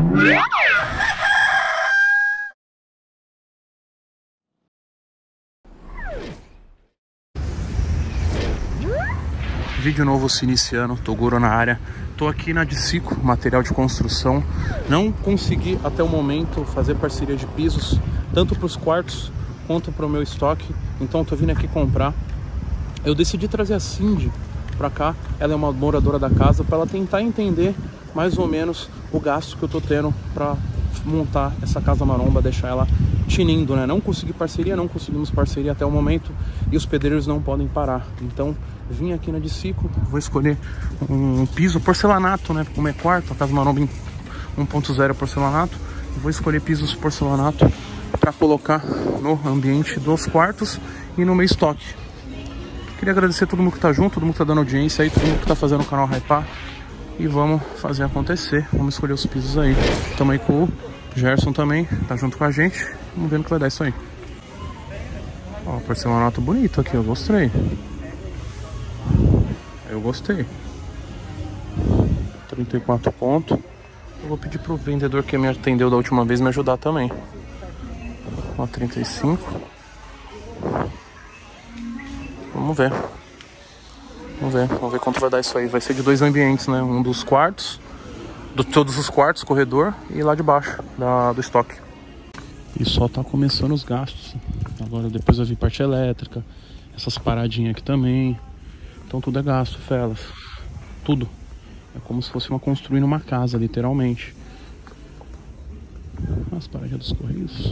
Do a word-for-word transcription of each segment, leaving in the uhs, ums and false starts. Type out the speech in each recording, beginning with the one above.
Vídeo novo se iniciando, Toguro na área. Tô aqui na Dicico, material de construção. Não consegui até o momento fazer parceria de pisos, tanto para os quartos quanto para o meu estoque. Então tô vindo aqui comprar. Eu decidi trazer a Cindy pra cá. Ela é uma moradora da casa, para ela tentar entender mais ou menos o gasto que eu tô tendo para montar essa casa maromba, deixar ela tinindo, né? Não consegui parceria, não conseguimos parceria até o momento e os pedreiros não podem parar. Então vim aqui na Dicico, vou escolher um piso porcelanato, né? Como é quarto, a casa maromba em um ponto zero porcelanato, vou escolher pisos porcelanato para colocar no ambiente dos quartos e no meu estoque. Queria agradecer a todo mundo que tá junto, todo mundo que tá dando audiência aí, todo mundo que tá fazendo o canal hypar. E vamos fazer acontecer, vamos escolher os pisos aí. Tamo aí com o Gerson também, tá junto com a gente. Vamos ver no que vai dar isso aí. Ó, porcelanato bonito aqui, eu gostei. Eu gostei. trinta e quatro pontos. Eu vou pedir pro vendedor que me atendeu da última vez me ajudar também. Ó, trinta e cinco. Vamos ver. Vamos ver, vamos ver quanto vai dar isso aí. Vai ser de dois ambientes, né? Um dos quartos, de todos os quartos, corredor, e lá de baixo da, do estoque. E só tá começando os gastos. Agora depois vai vir parte elétrica, essas paradinhas aqui também. Então tudo é gasto, felas. Tudo. É como se fosse uma construindo uma casa, literalmente. As paradinhas dos correios.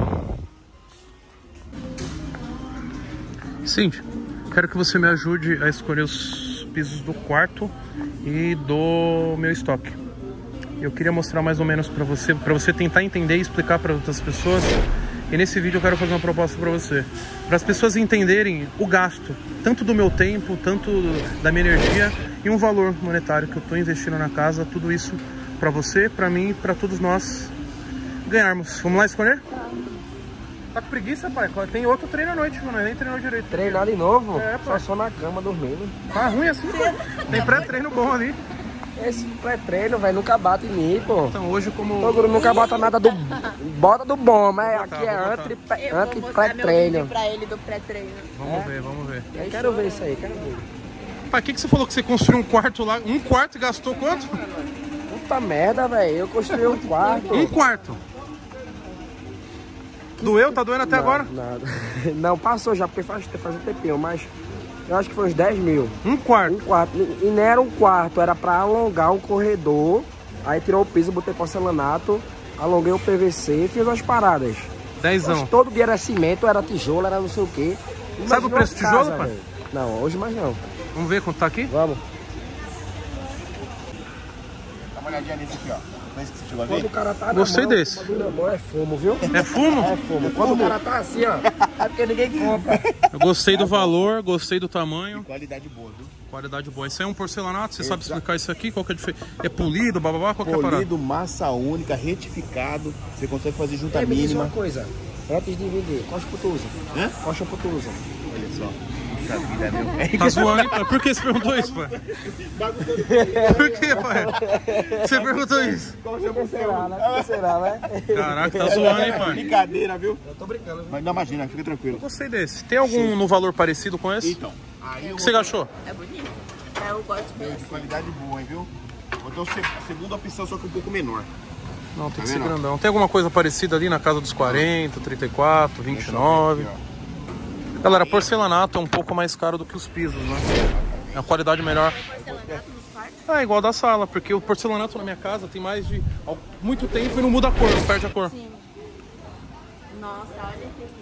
Cindy, quero que você me ajude a escolher os pisos do quarto e do meu estoque. Eu queria mostrar mais ou menos para você, para você tentar entender e explicar para outras pessoas. E nesse vídeo eu quero fazer uma proposta para você, para as pessoas entenderem o gasto, tanto do meu tempo, tanto da minha energia e um valor monetário que eu estou investindo na casa. Tudo isso para você, para mim, para todos nós ganharmos. Vamos lá escolher? Tá com preguiça, pai? Tem outro treino à noite, mano. Nem treinou direito. Treinar de novo? É, só, só na cama, dormindo. Tá ruim assim, pai? Tem pré-treino bom ali. Esse pré-treino, velho, nunca bate em mim, pô. Então hoje como... Toguro nunca bota nada do... Bota do bom, mas botar, aqui é anti-pré-treino. anti-pré-treino. Pra ele do pré-treino. Vamos é? ver, vamos ver. Eu quero ver isso aí, quero ver. Pai, o que, que você falou que você construiu um quarto lá? Um quarto e gastou quanto? Puta merda, velho. Eu construí um quarto. Um quarto. Doeu? Tá doendo até não, agora? Nada. Não, passou já, porque faz, faz um tempinho, mas eu acho que foi uns dez mil. Um quarto? Um quarto. E não era um quarto, era pra alongar um corredor. Aí tirou o piso, botei porcelanato, alonguei o P V C e fiz umas paradas. Dezão. Todo dia era cimento, era tijolo, era não sei o quê. Sabe o preço do tijolo, pai? Véio. Não, hoje mais não. Vamos ver quanto tá aqui? Vamos. Dá uma olhadinha nesse aqui, ó. Quando o cara tá Gostei mão, desse. É fumo, viu? É fumo? É fumo. Quando o cara tá assim, ó, é porque ninguém compra. Eu gostei do valor, gostei do tamanho. E qualidade boa, viu? Qualidade boa. Isso aí é um porcelanato, você Exato. sabe explicar isso aqui? Qual que é a diferença? É polido, bababá, qual que é a parada? Polido, massa única, retificado. Você consegue fazer junta Ei, me diz mínima. uma coisa. Antes de vender, qual shampoo tu usa? Hã? Qual shampoo tu usa? Olha só. Puxa vida, meu. Tá zoando, hein, pai? Por que você perguntou isso, pai? Por que, pai? Você perguntou isso? Por que será, né? Por que será, né? Caraca, tá zoando, hein, pai? Brincadeira, viu? Eu tô brincando, viu? Mas não imagina, fica tranquilo. Gostei desse. Tem algum no valor parecido com esse? Então, aí O que você achou? É bonito. Eu gosto Meu, de desse. qualidade boa, hein, viu? Vou ter a segunda opção, só que um pouco menor. Não, tem Tá que ser vendo? grandão. Tem alguma coisa parecida ali na casa dos quarenta, trinta e quatro, vinte e nove? Aqui, Galera, porcelanato é um pouco mais caro do que os pisos, né? É uma qualidade melhor. Porcelanato nos quartos? É igual da sala, porque o porcelanato na minha casa tem mais de há muito tempo e não muda a cor, não perde a cor. Sim. Nossa, olha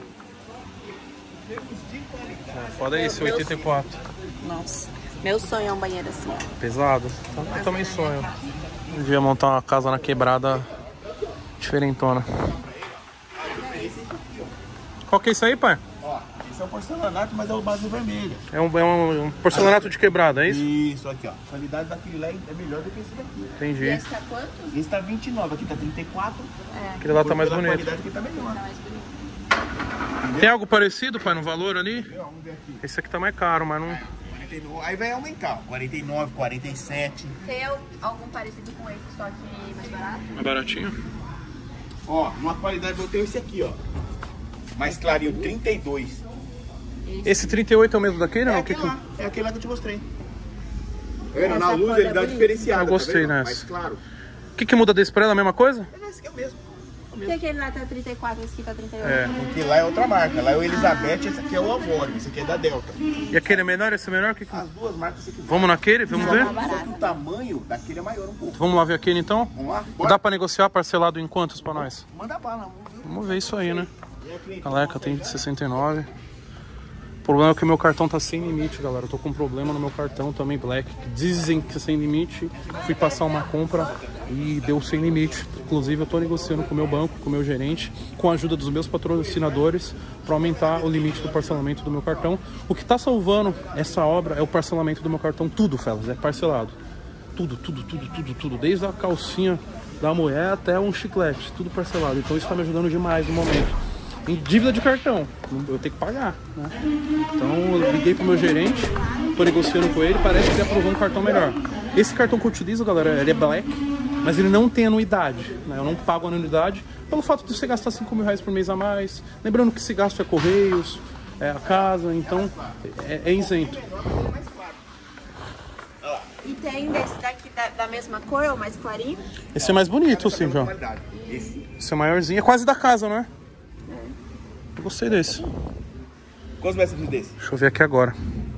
esse aqui. É, foda esse, oitenta e quatro. Nossa. Meu sonho é um banheiro assim. Pesado. Eu também sonho. Um dia montar uma casa na quebrada diferentona. Qual que é isso aí, pai? ó. Esse é o porcelanato, mas é o base vermelha. É um, é um, um porcelanato de quebrada, é isso? Isso, aqui, ó. A qualidade daquele lá é melhor do que esse daqui. E Entendi. esse tá quanto? Esse tá vinte e nove, aqui tá trinta e quatro. É. Aquele lá tá mais Pela bonito. qualidade aqui tá melhor. Tá mais bonito. Tem algo parecido, pai, no valor ali? Vamos ver aqui. Esse aqui tá mais caro, mas não... quarenta e nove. Aí vai aumentar. quarenta e nove, quarenta e sete. Tem algum parecido com esse, só que mais barato? Mais baratinho? Ó, uma qualidade eu tenho esse aqui, ó. Mais clarinho, trinta e dois. Esse trinta e oito é o mesmo daquele, É não? aquele Que- lá, é aquele lá que eu te mostrei. Tá vendo? Essa Na luz cor ele é dá bonita. diferenciado. Eu gostei tá vendo? nessa. Mais claro. O que, que muda desse pra ela? A mesma coisa? É esse aqui é o mesmo. Porque aquele lá tá trinta e quatro, esse aqui tá trinta e oito. É. Porque lá é outra marca. Lá é o Elizabeth, esse aqui é o Avoro, esse aqui é da Delta. E aquele é menor, esse é menor? Que que- As duas marcas esse aqui. Vamos naquele? Vamos Só ver? que- Só que o tamanho daquele é maior um pouco. Vamos lá ver aquele então? Vamos lá? Bora? Dá pra negociar parcelado em quantos pra nós? Manda bala, vamos ver. Vamos ver isso aí, né? E a cliente? Galeca tem sessenta e nove. O problema é que o meu cartão tá sem limite, galera. Eu tô com um problema no meu cartão também, Black. Que dizem que é sem limite. Fui passar uma compra e deu sem limite. Inclusive, eu tô negociando com o meu banco, com o meu gerente, com a ajuda dos meus patrocinadores, para aumentar o limite do parcelamento do meu cartão. O que tá salvando essa obra é o parcelamento do meu cartão. Tudo, fellas, é parcelado. Tudo, tudo, tudo, tudo, tudo. Desde a calcinha da mulher até um chiclete. Tudo parcelado. Então, isso tá me ajudando demais no momento. Em dívida de cartão, eu tenho que pagar, né? Então eu liguei pro meu gerente, tô negociando com ele, parece que ele aprovou um cartão melhor. Esse cartão que eu utilizo, galera, ele é Black, mas ele não tem anuidade, né? Eu não pago anuidade pelo fato de você gastar cinco mil reais por mês a mais. Lembrando que esse gasto é correios, é a casa, então é, é isento. E tem desse daqui da, da mesma cor ou mais clarinho? Esse é mais bonito, assim, João. Qualidade. Esse. Esse é maiorzinho, é quase da casa, não é? Eu gostei desse. Quantos metros desse? Deixa eu ver aqui agora.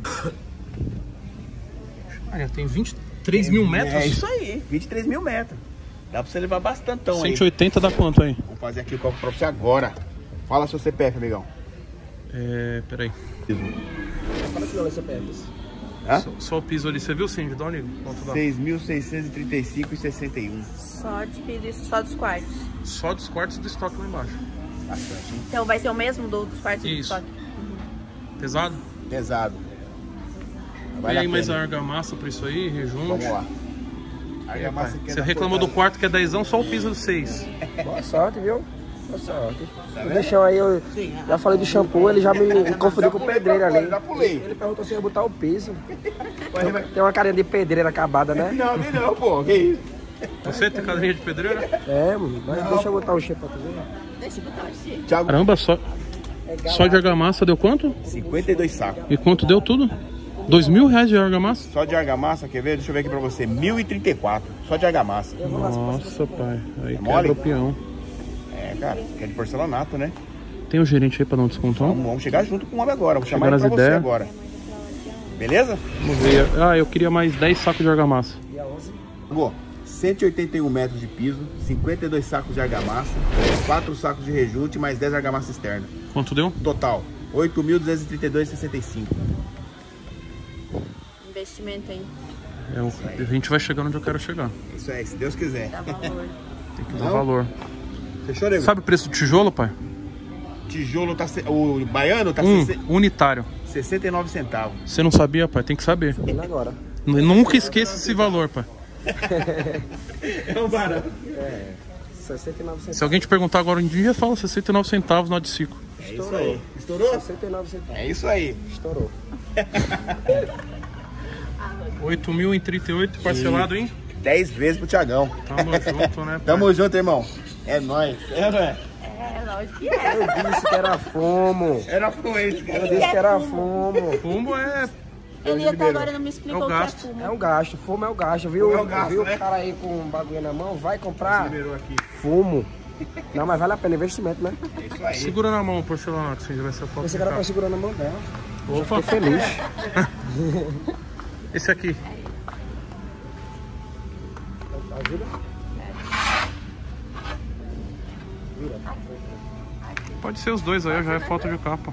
Olha, tem vinte e três mil metros? É isso aí, vinte e três mil metros. Dá pra você levar bastantão aí. cento e oitenta dá quanto aí? Vou fazer aqui o cálculo pra você agora. Fala seu C P F, amigão. É, peraí. Fala que não é C P F. Hã? Só, só o piso ali, você viu, Cindy? Dá um ligo. Quanto dá? seis mil seiscentos e trinta e cinco e sessenta e um. Só de piso, isso só dos quartos. Só dos quartos do estoque lá embaixo. Bastante, hein? Então vai ser o mesmo do- dos quartos do Isso. estoque. Pesado? Pesado. Vem Vale aí a mais pena. a argamassa por isso aí, rejunte. Vamos lá. E, Argamassa rapaz, aqui é você da reclamou do Fortaleza. quarto que é dezão, só o piso do seis. Boa sorte, viu? Boa sorte. Tá O vendo? deixão aí, eu já falei do shampoo, ele já me confundiu com o pedreiro ali. Já pulei. Ele perguntou se ia botar o piso. Vai, vai. Tem uma carinha de pedreira acabada, né? Não, nem não, pô. Que isso? Você tem cadeirinha de pedreira? É, mano. Mas deixa eu botar o shampoo pra tu ver. Deixa eu botar aqui. Thiago. Caramba, só, só de argamassa deu quanto? cinquenta e dois sacos. E quanto deu tudo? Dois mil reais de argamassa? Só de argamassa, quer ver? Deixa eu ver aqui pra você. mil e trinta e quatro. Só de argamassa. Nossa, pai. Aí É mole? quebra o peão. É, cara. Que é de porcelanato, né? Tem o gerente aí pra dar um descontão? Vamos, vamos chegar junto com o homem agora. Vou chamar Chegar ele pra nas você ideias. agora. Beleza? Vamos ver. Ah, eu queria mais dez sacos de argamassa. Pô, cento e oitenta e um metros de piso, cinquenta e dois sacos de argamassa, quatro sacos de rejunte, mais dez argamassa externa. Quanto deu? Total, oito mil duzentos e trinta e dois reais e sessenta e cinco. Investimento, hein? É, o- a gente vai chegando onde eu quero chegar. Isso aí, se Deus quiser. Dá valor. Tem que dar Não? valor. Fechou, nego? Sabe o preço do tijolo, pai? Tijolo tá... se- O baiano tá Um, sesse- unitário. sessenta e nove centavos. Você não sabia, pai? Tem que saber. Vendo agora. N- Nunca esqueça esse valor, pai. É um barato. É. sessenta e nove Se centavos. alguém te perguntar agora em dia, fala sessenta e nove centavos no Adcico. É isso aí. Estourou? sessenta e nove centavos. É isso aí. Estourou. oito mil em trinta e oito, parcelado, hein? dez vezes pro Thiagão. Tamo junto, né, pai? Tamo junto, irmão. É nóis. É, não é? É, lógico que é. Eu disse que era fumo. Era fluente, Eu cara. disse que era fumo. Fumo é... Ele até agora não me explicou É o o que é gasto. fumo. É um gasto, fumo é um gasto, viu? Fumo é um gasto, viu né? o cara aí com um bagulho na mão, vai comprar Liberou aqui. fumo. Não, mas vale a pena investimento, né? É isso aí. Segura na mão o porcelanato, assim, vai ser a foto. Esse de cara cá. tá segurando a mão dela. Opa. Fiquei feliz. Esse aqui. Ajuda? Pode ser os dois aí, já é foto de capa.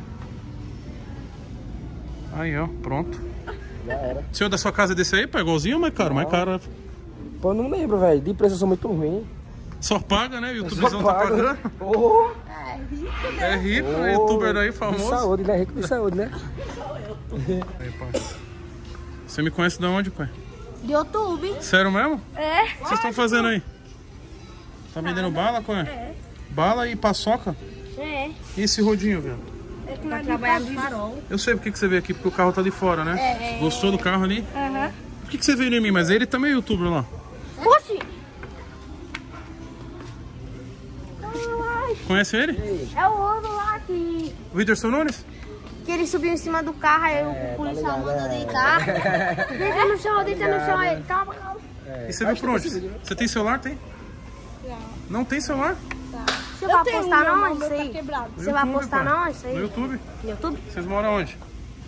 Aí, ó, pronto. Já era. O senhor da sua casa é desse aí, pai? Igualzinho ou mais caro? Mais caro. Pô, não lembro, velho. De preço eu sou muito ruim. Só paga, né? O Só YouTubezão tá pago. pagando. Ô, É rico, ô, né? Youtuber aí De famoso. saúde, né? Rico de saúde, né? Aí, pai. Você me conhece de onde, pai? De YouTube. Sério mesmo? É. O que vocês estão fazendo aí? Tá vendendo bala, pai? É. Bala e paçoca? É. E esse rodinho, velho? Pra trabalhar no farol. Eu sei por que que você veio aqui, porque o carro tá ali fora, né? É, é. Gostou do carro ali? Aham. Por que que você veio em mim? Mas ele também é youtuber lá. Oxi! Conhece ele? É o outro lá que... O Whindersson Nunes? Que ele subiu em cima do carro, aí o policial mandou deitar. Deita no chão, deita no chão, aí ele, calma, calma. E você veio por onde? Você tem celular? Tem? Não. Não tem celular? Você vai postar não isso aí? Você vai postar não isso aí? No YouTube. No YouTube? Vocês moram onde?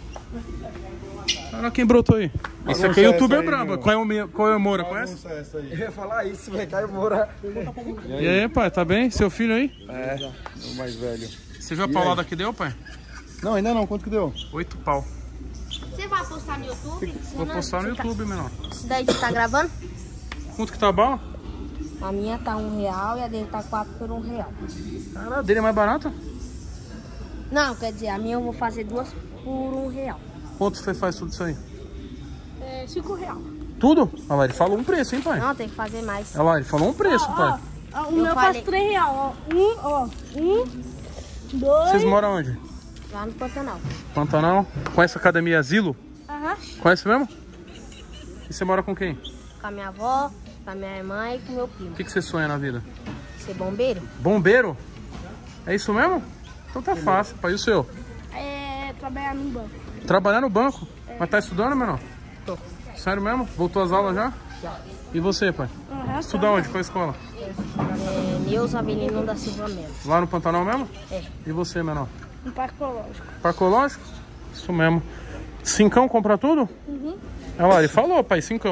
Olha quem brotou aí. Esse aqui é youtuber brabo. Qual é o meu? Qual é o Moura? Conhece? Eu ia falar isso, vai cair Moura. E aí, pai, tá bem? Seu filho aí? É, o mais velho. Você viu a paulada que deu, pai? Não, ainda não. Quanto que deu? Oito pau. Você vai postar no YouTube? Vou postar no YouTube, menor. Isso daí você tá gravando? Quanto que tá a bala? A minha tá um real e a dele tá quatro por um real. Caralho, a dele é mais barata? Não, quer dizer, a minha eu vou fazer duas por um real. Quanto você faz tudo isso aí? É cinco real. Tudo? Olha lá, ele falou um preço, hein, pai? Não, tem que fazer mais. Olha lá, ele falou um preço, pai. Ó, o meu faz três reais, ó. Um, ó. Um, dois. Vocês moram onde? Lá no Pantanal. Pantanal? Conhece a Academia Asilo? Aham. Conhece mesmo? E você mora com quem? Com a minha avó, com a minha mãe e com o meu primo. O que, que você sonha na vida? Ser bombeiro? Bombeiro? É isso mesmo? Então tá fácil, pai. E o seu? É, trabalhar num banco. Trabalhar no banco? Mas tá estudando, menor? Tô. Sério mesmo? Voltou às aulas já? Já. E você, pai? Aham. Estuda onde? Qual escola? É, Neuza Avelino da Silva Melo. Lá no Pantanal mesmo? É. E você, menor? No Parque Ecológico. Parcológico? Isso mesmo. Cincão compra tudo? Uhum. Olha lá, ele falou, pai, cincão.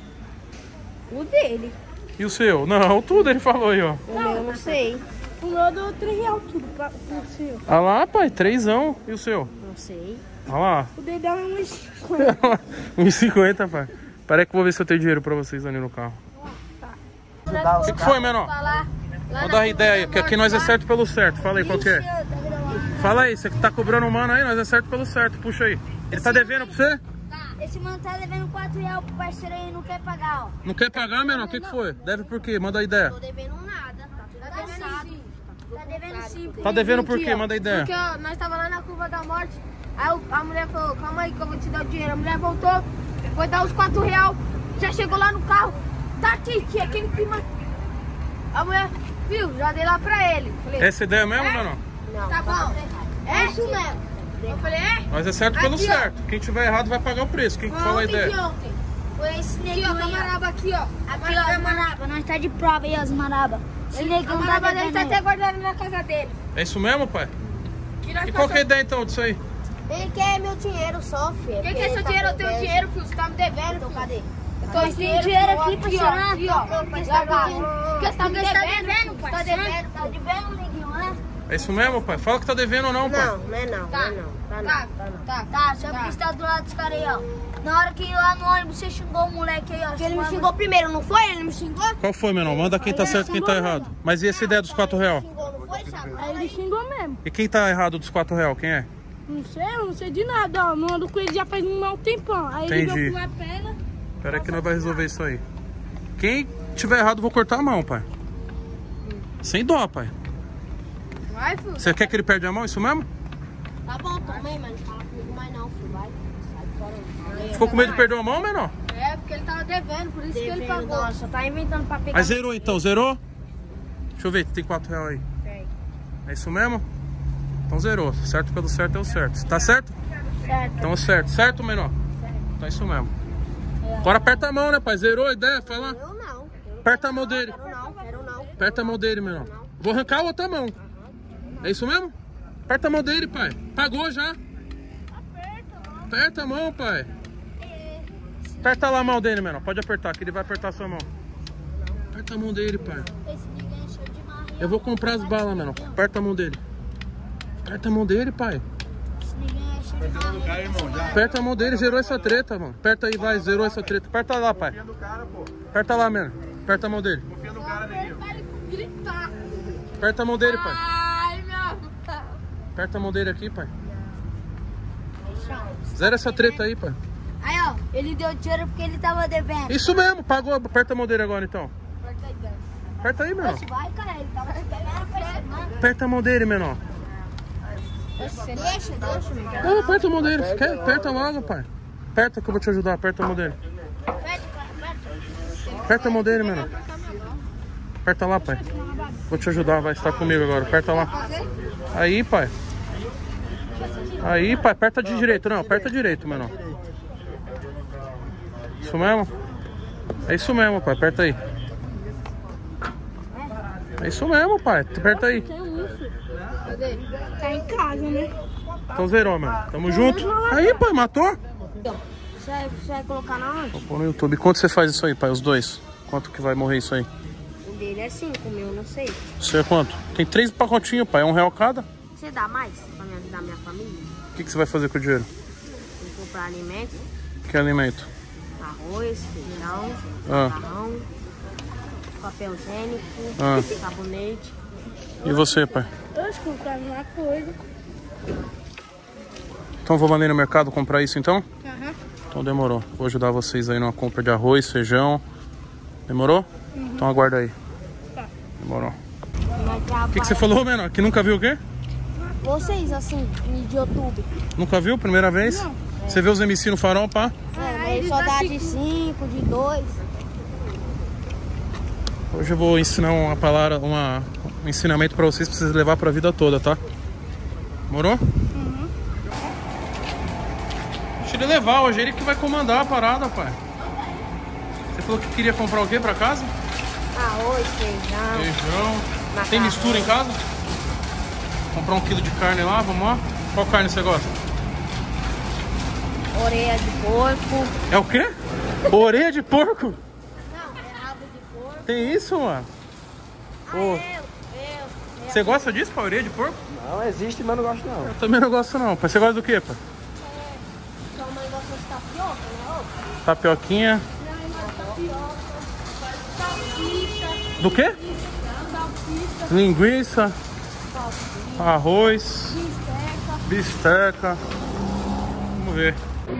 O dele. E o seu? Não, tudo ele falou aí, ó. O meu eu não sei. O meu deu três reais tudo pra o seu. Olha lá, pai, trêsão. E o seu? Não sei. Olha lá. O dele deu uns cinquenta. um e cinquenta, pai. Peraí que eu vou ver se eu tenho dinheiro pra vocês ali no carro. O que, que foi, menor? Vou dar ideia aí, que aqui nós é certo pelo certo. Fala aí, qual que é? Fala aí, você que tá cobrando um mano aí, nós é certo pelo certo. Puxa aí. Ele tá devendo pra você? Tá, esse mano tá devendo quatro reais pro parceiro aí, não quer pagar, ó. Não quer pagar, menor? O que, que foi? Deve por quê? Manda a ideia. Tô devendo nada, tá tudo atrasado. Tá devendo sim. Tá devendo por quê? Manda a ideia. Porque ó, nós tava lá na curva da morte, aí o- a mulher falou, calma aí que eu vou te dar o dinheiro. A mulher voltou, foi dar os quatro reais, já chegou lá no carro. Tá aqui, tia, aquele clima. A mulher, viu, já dei lá pra ele. Falei, Essa ideia mesmo, menor? não, tá bom. É isso mesmo. Eu falei, é? Mas é certo pelo Aqui, ó. certo. Quem tiver errado vai pagar o preço. Quem que fala a Ontem de ideia? ontem. Foi esse neguinho aqui, ó, camarada aqui, ó. Aqui, ó, Manaba, nós tá de prova aí, os Manaba. Esse neguinho tá devendo, tá até guardado na casa dele. É isso mesmo, pai? Que nós E qual que é a passamos- ideia então disso aí? Ele quer meu dinheiro só, filho. Quem quer seu dinheiro? Eu tenho dinheiro, filho. Você tá me devendo, então cadê? Eu tô tem dinheiro aqui pra tirar. Aqui, ó. Porque você tá devendo. Porque você tá me devendo, pai. Tá devendo, tá devendo, neguinho, né? É isso mesmo, pai? Fala que tá devendo ou não, pai? Não, não é não, não é não. Tá, tá, não. Tá, tá, só porque você tá do lado dos caras aí, ó. Na hora que lá no ônibus você xingou o moleque aí, ó. Porque ele me xingou primeiro, não foi? Ele me xingou? Qual foi, menor? Manda quem tá certo e quem tá errado. Mas e essa ideia dos quatro real? Xingou, não foi, sabe? Aí ele xingou mesmo. E quem tá errado dos quatro real? Quem é? Não sei, eu não sei de nada, ó. Não ando com ele já faz um mau tempão. Aí Entendi. ele veio com uma pedra. Pera aí que nós vamos resolver isso aí. Quem tiver errado, eu vou cortar a mão, pai. Sem dó, pai. Vai, filho. Você quer que ele perde a mão? Isso mesmo? Tá bom, também, mas não fala comigo mais não, filho. Vai. Sai fora. Aí. Ficou com medo de perder a mão, menor? É, porque ele tava devendo, por isso que ele pagou. Não, só tá inventando pra pegar. Mas zerou então, zerou? Deixa eu ver, tem quatro real aí. Sei. É isso mesmo? Então zerou. Certo pelo certo é o certo. Tá certo? Certo. Então é certo. Certo, menor? Então é isso mesmo. Agora aperta a mão, né, pai? Zerou a ideia? Fala. Eu não. Aperta a mão dele. Quero não, quero não. Aperta a mão dele, menor. Vou arrancar a outra mão. É isso mesmo? Aperta a mão dele, pai. Pagou já. Aperta a mão, pai. Aperta lá a mão dele, menor. Pode apertar, que ele vai apertar a sua mão. Aperta a mão dele, pai. Esse ninguém encheu de marreira. Eu vou comprar as balas, menor. Aperta a mão dele. Aperta a mão dele, pai. Esse ninguém encheu de marreira. Aperta a mão dele, zerou essa treta, mano. Aperta aí, vai, zerou essa treta. Aperta lá, pai. Aperta lá, menor. Aperta a mão dele. Gritar. Aperta a mão dele, pai. Ai, meu. Aperta a mão dele aqui, pai. Zera essa treta aí, pai. Aí, ó, ele deu dinheiro porque ele tava devendo. Isso mesmo, pagou. Aperta a mão dele agora, então. Aperta aí, menor. Vai, cara, ele tava devendo, parceiro, mano. Aperta a mão dele, menor. Deixa, deixa. Não, aperta a mão dele. Quer? Aperta logo, pai. Aperta que eu vou te ajudar. Aperta a mão dele. Aperta a mão dele, menor. Aperta lá, pai. Vou te ajudar, vai estar comigo agora. Aperta lá. Aí, pai. Aí, pai. Aperta de direito. Não, aperta direito, menor. Isso mesmo? É isso mesmo, pai. Aperta aí. É isso mesmo, pai. Aperta aí. Tá em casa, né? Então zerou, mano. Tamo junto. Aí, pai. Matou? Você vai, você vai colocar na onde? Vou pôr no YouTube. Quanto você faz isso aí, pai? Os dois? Quanto que vai morrer isso aí? O dele é cinco, o meu não sei. Você é quanto? Tem três pacotinhos, pai. É um real cada? Você dá mais pra me ajudar a minha família? O que, que você vai fazer com o dinheiro? Vou comprar alimento, Que alimento? arroz, feijão, Ah. macarrão, papel higiênico, Ah. sabonete. E você, pai? Eu acho que eu quero uma coisa. Então vou mandar no mercado comprar isso, então? Aham. Então demorou. Vou ajudar vocês aí na compra de arroz, feijão. Demorou? Uhum. Então aguarda aí. Tá. Demorou. O que, que você falou, menor? Que nunca viu o quê? Vocês, assim, de YouTube. Nunca viu? Primeira vez? Não. Você vê os M C no farol, pá? É, ele só tá dá aqui. de cinco, de dois. Hoje eu vou ensinar uma palavra, uma, um ensinamento pra vocês, pra vocês levar pra vida toda, tá? Demorou? Uhum. Deixa ele levar, hoje ele que vai comandar a parada, pai. Você falou que queria comprar o quê pra casa? Arroz, feijão. Feijão. Macarrão. Tem mistura em casa? Comprar um quilo de carne lá, vamos lá? Qual carne você gosta? Orelha de porco. É o quê? Orelha de porco? Não, é rabo de porco. Tem isso, mano? Pô, Eu, eu, eu. você gosta disso, pai? Orelha de porco? Não existe, mas não gosto não. Eu também não gosto não, pai. Você gosta do quê, pai? Sua mãe gosta de tapioca, né? Ô, Tapioquinha. Do quê? Linguiça. Arroz. Bisteca. Vamos ver.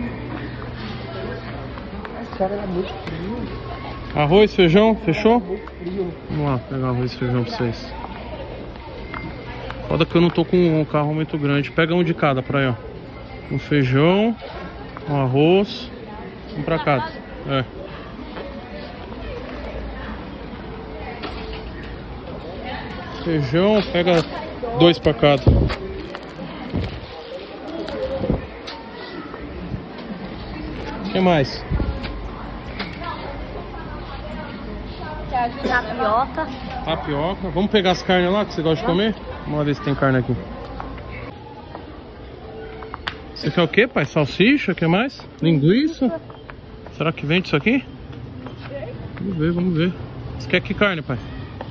Arroz, feijão, fechou? Vamos lá, pegar arroz e feijão pra vocês. Foda que eu não tô com um carro muito grande. Pega um de cada pra aí, ó. Um feijão, um arroz, um pra cada. É. Feijão, pega dois pra cada. O que mais? tapioca. Tapioca. Vamos pegar as carnes lá que você gosta de comer? Vamos ver se tem carne aqui. Você quer o que, pai? Salsicha? O que mais? Linguiça? Será que vende isso aqui? Vamos ver, vamos ver. Você quer que carne, pai?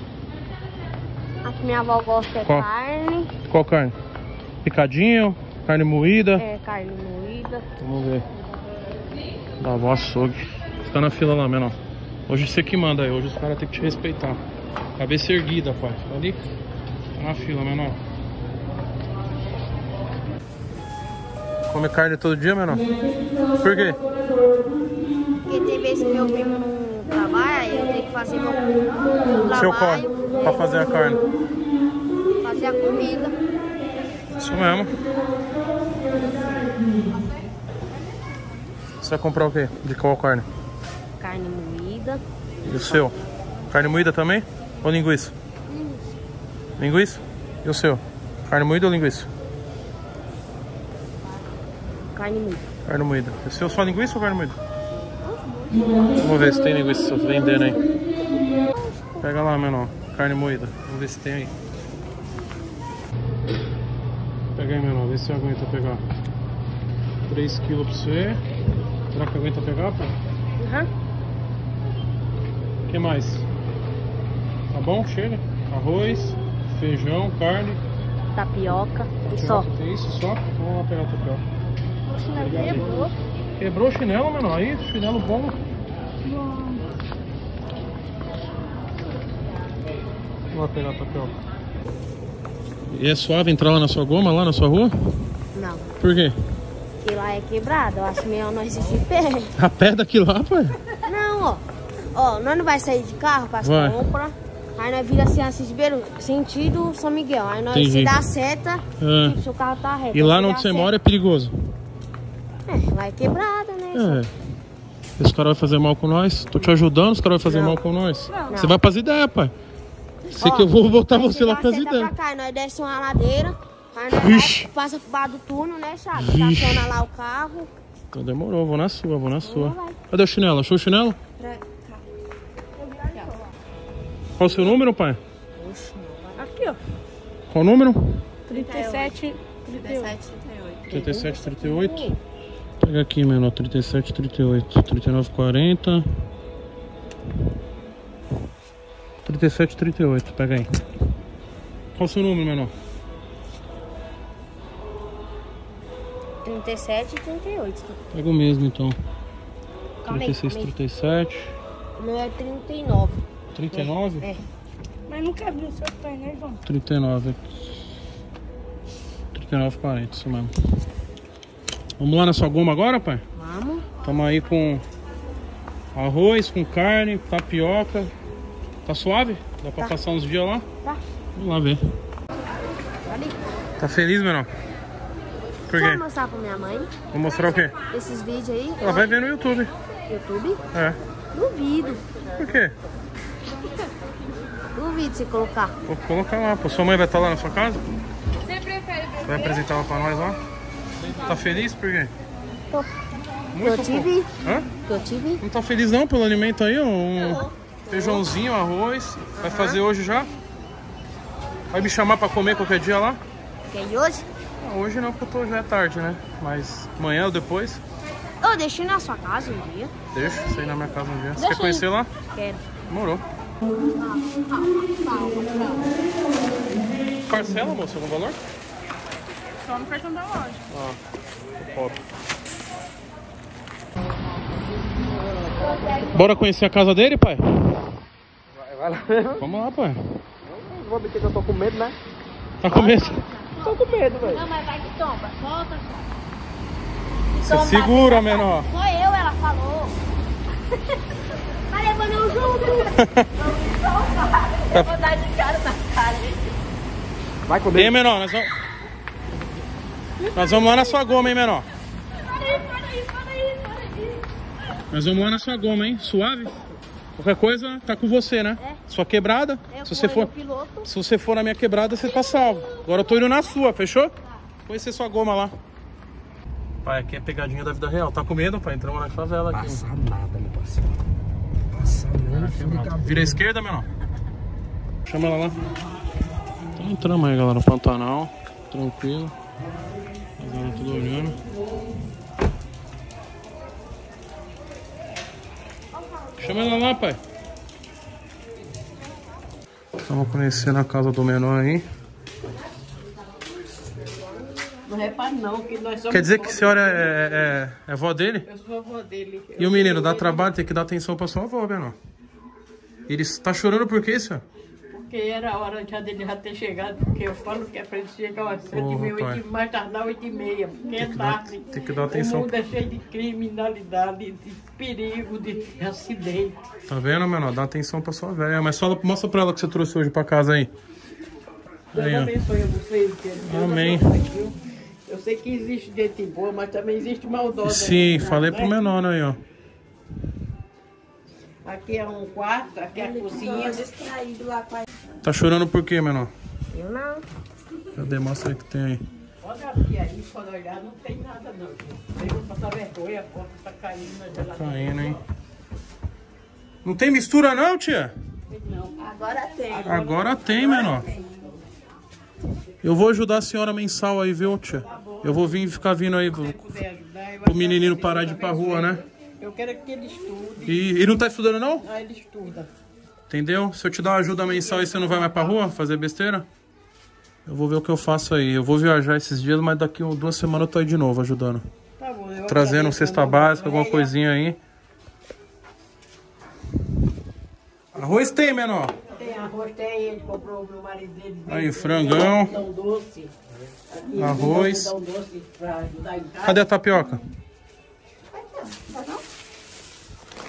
A que minha avó gosta é Qual? carne. Qual carne? Picadinho? Carne moída? É carne moída. Vamos ver. Da avó açougue. Fica na fila lá, menor. Hoje você que manda aí. Hoje os caras têm que te respeitar. Cabeça erguida, pai. Tá ali? Tá na fila, menor. Come carne todo dia, menor? Por quê? Porque tem vezes que meu primo não trabalha, eu tenho que fazer meu, meu Seu trabalho. corre pra fazer a carne. Fazer a comida. Isso mesmo. Você vai comprar o quê? De qual carne? Carne moída. E o seu? Carne moída também? Ou linguiça? Linguiça? E o seu? Carne moída ou linguiça? Carne moída. Carne moída. E o seu só linguiça ou carne moída? Vamos ver se tem linguiça vendendo aí. Pega lá, menor. Carne moída. Vamos ver se tem aí. Pega aí, menor. Vê se você aguenta pegar. três quilos pra você. Será que aguenta pegar, pô? Uhum. O que mais? Tá bom? Chega. Arroz, feijão, carne. Tapioca. E só. Tem isso só? Vamos lá pegar a tapioca. O chinelo quebrou. Quebrou o chinelo, menor. Aí, chinelo bom. Vamos lá pegar a tapioca. E é suave entrar lá na sua goma, lá na sua rua? Não. Por quê? Porque lá é quebrado. Eu acho melhor nós ir de pé. A pé daqui lá, pai? Não, ó. Ó, nós não vai sair de carro com as Vai. compras. Aí nós vira assim, assim, sentido São Miguel. Aí nós Entendi. se dá a seta, É. tipo, se o carro tá reto. E lá Aí onde dá você a mora é perigoso? seta. É, vai quebrada, né? É. Esse cara vai fazer mal com nós? Tô te ajudando, os caras vão fazer Não. mal com nós? Não. Você vai pras ideias, pai. Sei Ó, que eu vou botar aí você lá dá a pras seta ideias. pra cá, e nós desce uma ladeira, aí nós Vixe. vai, passa por baixo do túnel, né, chato? Vixe. Estaciona lá o carro. Então demorou, vou na sua, vou na sua. vai. Cadê o chinelo? Achou o chinelo? Qual o seu número, pai? Aqui, ó. Qual o número? trinta e sete, trinta e oito. trinta e sete, trinta e oito. Pega aqui, menor. trinta e sete, trinta e oito. trinta e nove, quarenta. trinta e sete, trinta e oito. Pega aí. Qual o seu número, menor? trinta e sete e trinta e oito. Pega o mesmo, então. Calma trinta e aí, seis, calma aí. trinta e sete. O meu é trinta e nove. trinta e nove? É. Mas nunca abriu o seu pé, né, João? trinta e nove. trinta e nove, quarenta, isso mesmo. Vamos lá na sua goma agora, pai? Vamos. Tamo aí com arroz, com carne, tapioca. Tá suave? Dá pra Tá. passar uns dias lá? Tá. Vamos lá ver. Ali. Tá feliz, menor? Por Vou quê? mostrar pra minha mãe Vou mostrar o quê? esses vídeos aí. Ela vai ver no YouTube. YouTube? É. Duvido. Por quê? Duvido se colocar. Vou colocar lá. Pô, sua mãe vai estar lá na sua casa? Você prefere ver? Vai apresentar ela pra nós lá? Tá feliz por quê? Tô. Muito Eu tive. pouco. Hã? Eu tive. Não tá feliz não pelo alimento aí? Um feijãozinho, arroz. Vai fazer hoje já? Vai me chamar pra comer qualquer dia lá? Quer ir hoje? Ah, hoje não, porque eu tô, já é tarde, né? Mas amanhã ou depois? Eu deixo ir na sua casa um dia. Deixa, você ir na minha casa um dia. Você Deixa quer conhecer aí. lá? Quero. Demorou. Parcela, moça, algum valor? Só no cartão da loja. Ah, pobre. Bora conhecer a casa dele, pai? Vai lá mesmo. Vamos lá, pai. Não vou mentir que eu tô com medo, né? Tá com medo? Tô com medo, velho. Não, mas vai que tomba. Solta, Você segura, menor. Sou eu, ela falou. Tá levando eu junto. Eu vou dar de cara na cara. Vai E aí, comer. menor, nós vamos... Nós vamos lá na sua goma, hein, menor? Para aí, para aí, para aí, para aí. Nós vamos lá na sua goma, hein? Suave? Qualquer coisa, tá com você, né? É. Sua quebrada. Eu Se você fui for... no piloto. Se você for na minha quebrada, você tá salvo. Agora eu tô indo na sua, fechou? Conhecer sua goma lá. Pai, aqui é pegadinha da vida real. Tá com medo, pai? Entramos na favela aqui. Passa nada, meu parceiro. Passa nada. Vira à esquerda, menor. Chama ela lá. Então entramos aí, galera. Pantanal. Tranquilo. Agora tudo olhando. Chama ela lá, pai. Estamos conhecendo a casa do menor aí. Não repare não, que nós somos... Quer dizer que a senhora é, é, é avó dele? Eu sou avó dele. E o menino, dá trabalho, tem que dar atenção pra sua avó, menor. Ele tá chorando por quê, senhor? Porque era a hora já dele já ter chegado, porque eu falo que é pra ele chegar às sete e meia, pai. oito, mais tardar oito e meia, porque é que dar- tarde. tem que dar atenção. O mundo é cheio de criminalidade, de perigo, de acidente. Tá vendo, menor? Dá atenção pra sua velha. Mas fala, mostra pra ela o que você trouxe hoje pra casa aí. Deus Aí, ó. abençoe a vocês. que Deus Amém. abençoe, viu? Eu sei que existe gente boa, mas também existe maldosa. Sim, né? falei pro Né? menor aí, ó. Aqui é um quarto, aqui é a cozinha. Distraído lá com a... Tá chorando por quê, menor? Eu não. Cadê? Mostra aí o que tem aí. Pode abrir aí, pode olhar, não tem nada não. Eu vou passar vergonha, a porta tá caindo na geladeira. Caindo, hein? Não tem mistura não, tia? Não. Agora tem. Agora tem, menor. Eu vou ajudar a senhora mensal aí, viu, tia? Eu vou vir ficar vindo aí pro, Puder ajudar, eu pro vou menininho ajudar, parar de ir pra rua, né? Eu quero que ele estude. E, e não tá estudando não? Ah, ele estuda. Entendeu? Se eu te dar uma ajuda mensal e você não vai mais pra rua fazer besteira, eu vou ver o que eu faço aí. Eu vou viajar esses dias, mas daqui a duas semanas eu tô aí de novo ajudando. Tá bom. Eu Trazendo agradeço, cesta eu básica, vou- alguma coisinha aí. Arroz tem, menor? Tem arroz, tem, ele comprou o meu marido dele. Aí, veio, frangão. tem algodão doce. Aqui, Arroz. tem algodão doce pra ajudar em casa. Cadê a tapioca?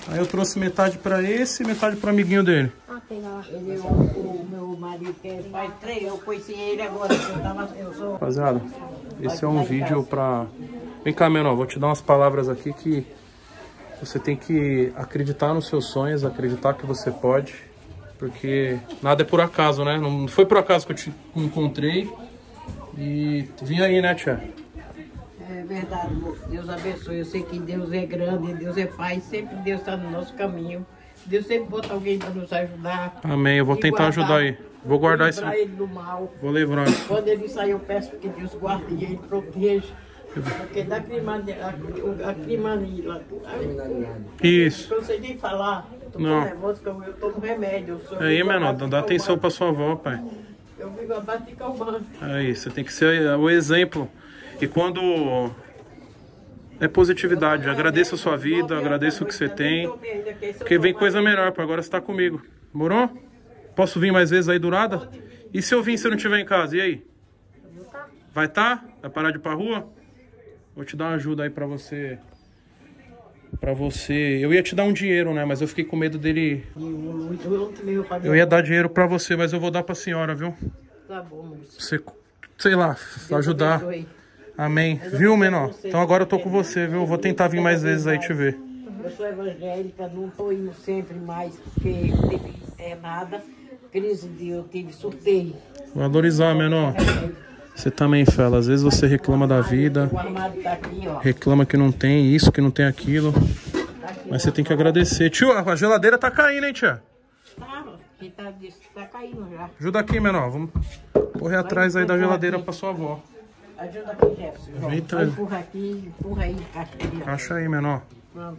Aí eu trouxe metade pra esse e metade pro amiguinho dele. Ah, pega lá. Ele, o, o meu marido que faz três, eu conheci ele agora, que eu tava, eu sou... Rapaziada, esse é um vídeo pra... Vem cá, menor, vou te dar umas palavras aqui que você tem que acreditar nos seus sonhos, acreditar que você pode, porque nada é por acaso, né? Não foi por acaso que eu te encontrei e vim aí, né, tia? É verdade, moço. Deus abençoe. Eu sei que Deus é grande, Deus é Pai, sempre Deus está no nosso caminho. Deus sempre bota alguém para nos ajudar. Amém, eu vou tentar guardar, ajudar aí. Vou guardar esse... Livrar ele do mal. Vou livrar. Quando ele sair, eu peço que Deus guarde e ele proteja. Porque da crimanila... Isso. Eu não sei nem falar. Eu tô Não. nervoso, porque eu tô com remédio. Eu Aí, menor, dá atenção pra sua avó, pai. Eu vivo a base de calmante. Aí, você tem que ser o exemplo. E quando é positividade, agradeça a sua vida, agradeça o que você tem, porque vem coisa melhor, para agora você tá comigo. Morou? Posso vir mais vezes aí do nada? E se eu vir e você não estiver em casa, e aí? Vai tá? Vai parar de ir pra rua? Vou te dar uma ajuda aí pra você... Pra você... Eu ia te dar um dinheiro, né? Mas eu fiquei com medo dele... Eu ia dar dinheiro pra você, mas eu vou dar pra senhora, viu? Tá bom, moço. Você, sei lá, ajudar. Amém. Viu, menor? Então agora eu tô com você, viu? Vou tentar vir mais vezes aí te ver. Eu sou evangélica, não tô indo sempre mais, porque eu tive é, nada. Crise de eu tive sorteio. Valorizar, menor. Você também, fela. Às vezes você reclama da vida, O armário tá aqui, ó. reclama que não tem isso, que não tem aquilo. Mas você tem que agradecer. Tio, a geladeira tá caindo, hein, tia? Tá, que tá, tá caindo já. Ajuda aqui, menor. Vamos correr atrás aí da geladeira pra sua avó. Ajuda aqui, Jefferson. João. Eita. Só empurra aqui, empurra aí, caixa aí, ó. Caixa aí, menor. Pronto.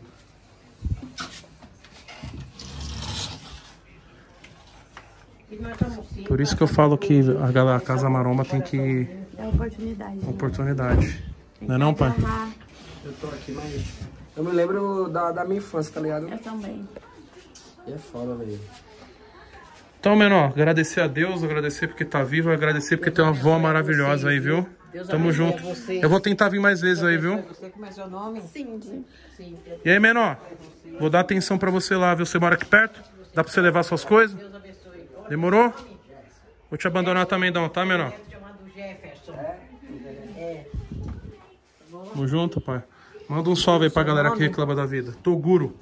E nós estamos sim, Por isso que eu falo que a, galera, a Casa Maromba tem que... É oportunidade. Oportunidade. Não é não, pai? Eu tô aqui, mas... Eu me lembro da, da minha infância, tá ligado? Eu também. E é foda, velho. Então, menor, agradecer a Deus, agradecer porque tá vivo, agradecer porque tem uma avó maravilhosa aí, viu? Tamo junto. Eu vou tentar vir mais vezes aí, viu? Você como é seu nome? Cindy. Sim. E aí, menor? Vou dar atenção pra você lá, viu? Você mora aqui perto? Dá pra você levar suas coisas? Demorou? Vou te abandonar também, não, tá, menor? Chamado Jefferson. Tamo junto, pai. Manda um salve aí pra galera que reclama da vida. Toguro.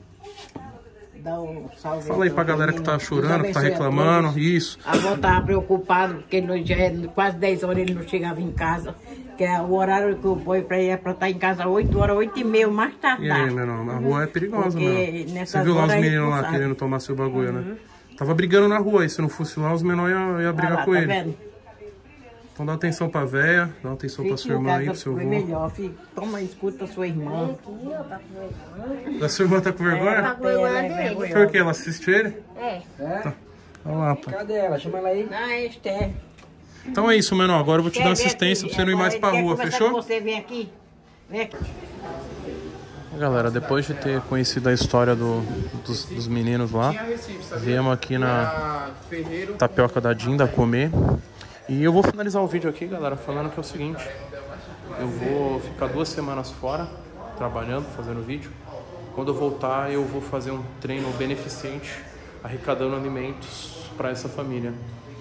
Dá um salve. Fala aí pra galera que tá chorando, que tá reclamando. Isso. A avó tava preocupada, porque ele já é quase dez horas ele não chegava em casa. Que é o horário que eu ponho pra ir é pra estar em casa oito horas, oito e meia, mais tarde. E aí, menor? A rua é perigosa, Porque mano. nessas Você viu lá os horas aí meninos não lá sabe. querendo tomar seu bagulho, né? Tava brigando na rua aí. Se não fosse lá, os menores iam ia brigar Ah lá, com tá ele. vendo? Então dá atenção pra véia, dá atenção pra Fique sua em irmã aí, casa, pro seu foi avô. melhor, filho. Toma, escuta a sua irmã. A sua irmã tá com vergonha? Tá com vergonha Ela é dele. vergonhosa. Por que? Ela assiste ele? É. É? Olha lá, pai. Cadê ela? Chama ela aí. Ah, Esther. Então é isso, menor. Agora eu vou te dar Quer uma vir assistência aqui? pra você não ir mais pra Quer rua, conversar fechou? com você, vem aqui. Vem aqui. Galera, depois de ter conhecido a história do, dos, dos meninos lá, viemos aqui na Tapioca da Dinda comer. E eu vou finalizar o vídeo aqui, galera, falando que é o seguinte. Eu vou ficar duas semanas fora, trabalhando, fazendo vídeo. Quando eu voltar, eu vou fazer um treino beneficente, arrecadando alimentos para essa família.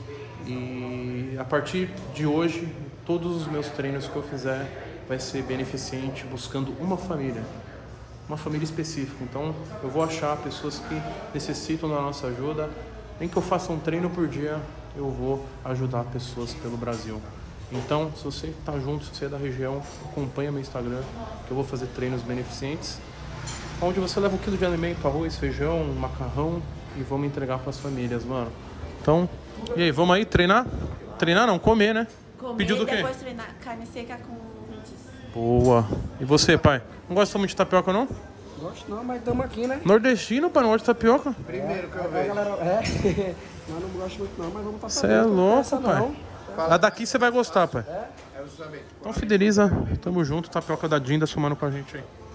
E a partir de hoje, todos os meus treinos que eu fizer vai ser beneficente, buscando uma família. Uma família específica. Então eu vou achar pessoas que necessitam da nossa ajuda. Nem que eu faça um treino por dia, eu vou ajudar pessoas pelo Brasil. Então, se você está junto, se você é da região, acompanha meu Instagram, que eu vou fazer treinos beneficentes, onde você leva um quilo de alimento, arroz, feijão, macarrão, e vamos entregar para as famílias, mano. Então, e aí, vamos aí treinar? Treinar não, comer, né? Comer Pediu do e quê? depois treinar carne seca com ritis. Boa. E você, pai? Não gosta muito de tapioca, não? Gosto não, mas estamos aqui, né? Nordestino, pai, não gosta de tapioca? Primeiro que eu A vejo. galera... É. Mas não gosto muito não, mas vamos estar Você é louco, pai. A daqui você vai gostar, pai. É justamente. Então fideliza, tamo junto, tapioca da Dinda somando com a gente aí.